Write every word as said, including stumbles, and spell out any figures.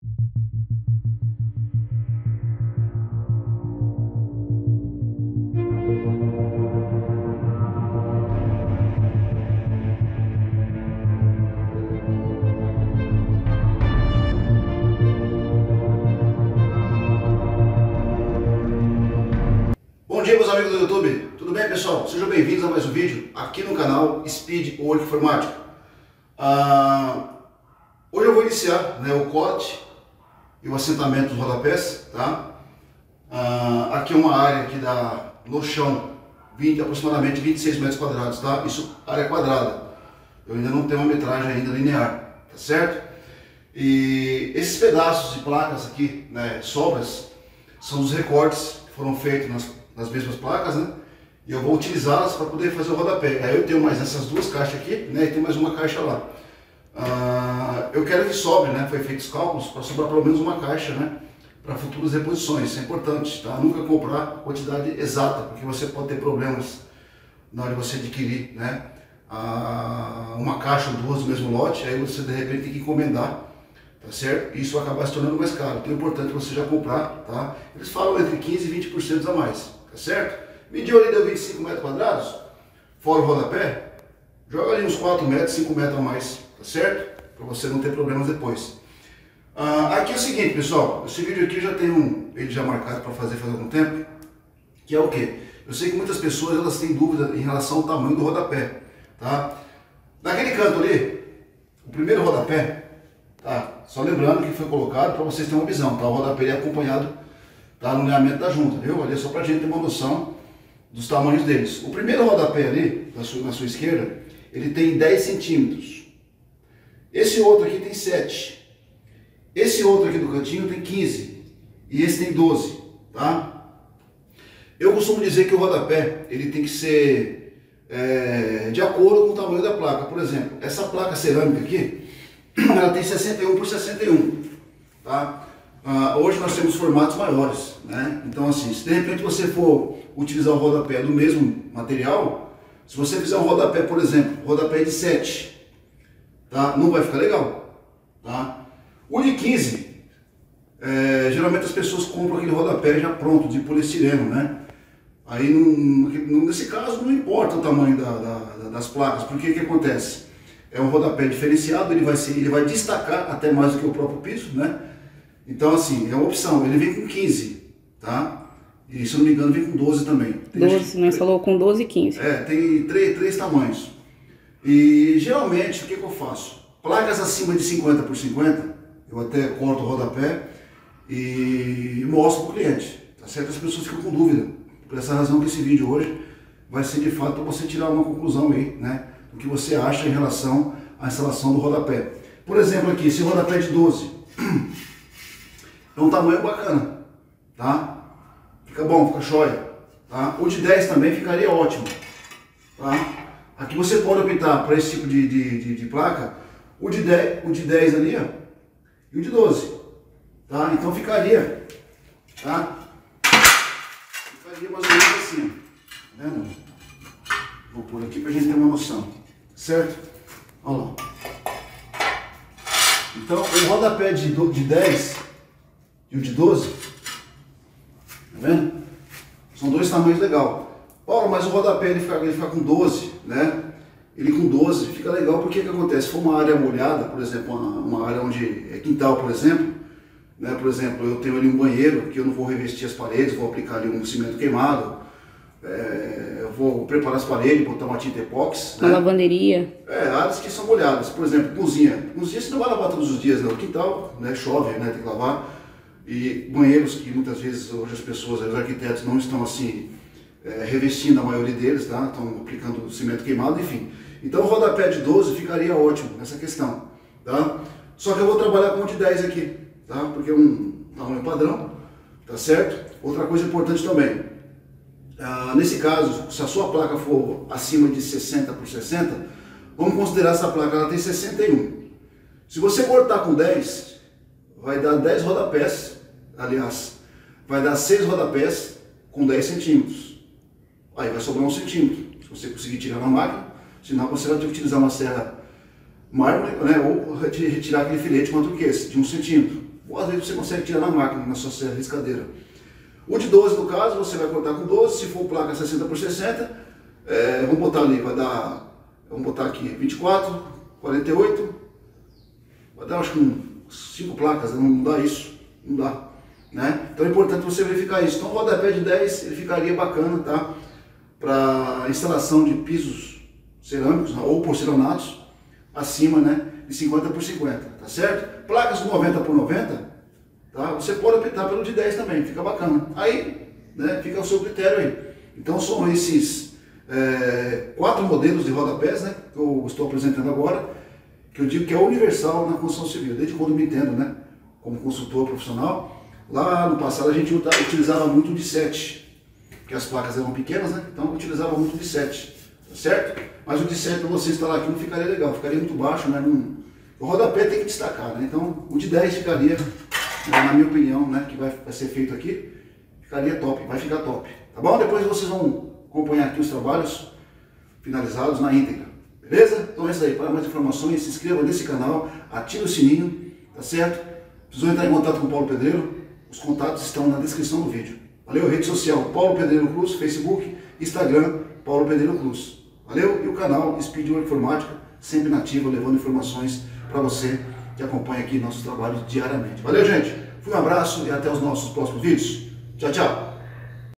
Bom dia, meus amigos do YouTube, tudo bem, pessoal? Sejam bem-vindos a mais um vídeo aqui no canal Speed Work Informática. Ah, hoje eu vou iniciar, né, o corte e o assentamento dos rodapés, tá? Ah, aqui é uma área que dá no chão vinte, aproximadamente vinte e seis metros quadrados, tá? Isso área quadrada. Eu ainda não tenho uma metragem ainda linear, tá certo? E esses pedaços de placas aqui, né, sobras, são os recortes que foram feitos nas nas mesmas placas, né? E eu vou utilizá-las para poder fazer o rodapé. Aí eu tenho mais essas duas caixas aqui, né? E tem mais uma caixa lá. Ah, eu quero que sobre, né? Foi feito os cálculos para sobrar pelo menos uma caixa, né? Para futuras reposições. Isso é importante, tá? Nunca comprar a quantidade exata, porque você pode ter problemas na hora de você adquirir, né? Ah, uma caixa ou duas do mesmo lote, aí você de repente tem que encomendar. Tá certo? Isso vai acabar se tornando mais caro. Então é importante você já comprar, tá? Eles falam entre quinze e vinte por cento a mais, tá certo? Mediu ali, deu vinte e cinco metros quadrados, fora o rodapé, joga ali uns quatro metros, cinco metros a mais, tá certo? Para você não ter problemas depois. Ah, aqui é o seguinte, pessoal, esse vídeo aqui já tem um, ele já marcado para fazer faz algum tempo, que é o que? Eu sei que muitas pessoas elas têm dúvida em relação ao tamanho do rodapé, tá? Naquele canto ali, o primeiro rodapé, tá? Só lembrando que foi colocado para vocês terem uma visão, tá? O rodapé é acompanhado, tá, no alinhamento da junta, viu? Ali é só para a gente ter uma noção dos tamanhos deles. O primeiro rodapé ali, na sua, na sua esquerda, ele tem dez centímetros. Esse outro aqui tem sete. Esse outro aqui do cantinho tem quinze. E esse tem doze, tá? Eu costumo dizer que o rodapé, ele tem que ser é, de acordo com o tamanho da placa. Por exemplo, essa placa cerâmica aqui, ela tem sessenta e um por sessenta e um, tá? Ah, hoje nós temos formatos maiores, né? Então assim, se de repente você for utilizar o rodapé do mesmo material, se você fizer um rodapé, por exemplo, rodapé de sete, tá? Não vai ficar legal, tá? O de quinze, é, geralmente as pessoas compram aquele rodapé já pronto, de poliestireno, né? Aí não, nesse caso não importa o tamanho da, da, das placas, porque o que acontece? É um rodapé diferenciado, ele vai, ser, ele vai destacar até mais do que o próprio piso, né? Então assim, é uma opção, ele vem com quinze, tá? E se eu não me engano vem com doze também. Tem doze, nós falou com doze e quinze. É, tem três, três tamanhos. E geralmente o que, que eu faço? Placas acima de cinquenta por cinquenta, eu até corto o rodapé e mostro para o cliente, tá certo? As pessoas ficam com dúvida. Por essa razão que esse vídeo hoje vai ser de fato para você tirar uma conclusão aí, né? O que você acha em relação à instalação do rodapé. Por exemplo aqui, esse rodapé de doze é um tamanho bacana, tá? Fica bom, fica jóia, tá? O de dez também ficaria ótimo, tá? Aqui você pode optar para esse tipo de, de, de, de placa, o de dez, o de dez ali, ó, e o de doze, tá? Então ficaria, tá? Ficaria mais ou menos assim, tá vendo? Vou pôr aqui para a gente ter uma noção. Certo? Olha lá. Então, o rodapé de, de dez e o de doze, tá vendo? São dois tamanhos legais. Paulo, mas o rodapé ele fica, ele fica com doze, né? Ele com doze fica legal porque o que acontece? Se for uma área molhada, por exemplo, uma, uma área onde é quintal, por exemplo, né? Por exemplo, eu tenho ali um banheiro que eu não vou revestir as paredes, vou aplicar ali um cimento queimado. É, eu vou preparar as paredes, botar uma tinta epóxi, uma né? lavanderia. É, áreas que são molhadas, por exemplo, cozinha. Cozinha você não vai lavar todos os dias, né? O quintal, né? Chove, né? Tem que lavar. E banheiros que muitas vezes hoje as pessoas, os arquitetos não estão assim, é, revestindo a maioria deles, tá? Estão aplicando cimento queimado, enfim. Então o rodapé de doze ficaria ótimo nessa questão, tá? Só que eu vou trabalhar com o de dez aqui, tá? Porque é um tamanho padrão, tá certo? Outra coisa importante também. Ah, nesse caso, se a sua placa for acima de sessenta por sessenta, vamos considerar essa placa, ela tem sessenta e um. Se você cortar com dez, vai dar dez rodapés, aliás, vai dar seis rodapés com dez centímetros. Aí vai sobrar um centímetro, se você conseguir tirar na máquina, senão você vai ter que utilizar uma serra mármore, né, ou retirar aquele filete quanto que esse, de um centímetro. ou às vezes você consegue tirar na máquina, na sua serra riscadeira. O de doze, no caso, você vai cortar com doze, se for placa sessenta por sessenta, é, vamos botar ali, vai dar, vamos botar aqui vinte e quatro, quarenta e oito, vai dar acho que cinco placas, não dá isso, não dá. Né? Então é importante você verificar isso. Então o rodapé de dez ele ficaria bacana, tá? Para instalação de pisos cerâmicos, né? Ou porcelanatos acima, né? De cinquenta por cinquenta, tá certo? Placas com noventa por noventa, tá? Você pode optar pelo de dez também, fica bacana. Aí, né? Fica ao seu critério aí. Então são esses é, quatro modelos de rodapés, né? Que eu estou apresentando agora, que eu digo que é universal na construção civil, desde quando me entendo, né? Como consultor profissional. Lá no passado a gente utilizava muito o de sete, porque as placas eram pequenas, né? Então utilizava muito o de sete, tá certo? Mas o de sete para você instalar aqui não ficaria legal, ficaria muito baixo, né? Não... O rodapé tem que destacar, né? Então o de dez ficaria, né, na minha opinião, né? Que vai, vai ser feito aqui, ficaria top, vai ficar top, tá bom? Depois vocês vão acompanhar aqui os trabalhos finalizados na íntegra, beleza? Então é isso aí, para mais informações se inscreva nesse canal, ative o sininho, tá certo? Precisam entrar em contato com o Paulo Pedreiro. Os contatos estão na descrição do vídeo. Valeu? Rede social Paulo Pedreiro Cruz, Facebook, Instagram, Paulo Pedreiro Cruz. Valeu? E o canal Speed Work Informática, sempre nativo, levando informações para você que acompanha aqui nossos trabalhos diariamente. Valeu, gente? Fui um abraço e até os nossos próximos vídeos. Tchau, tchau!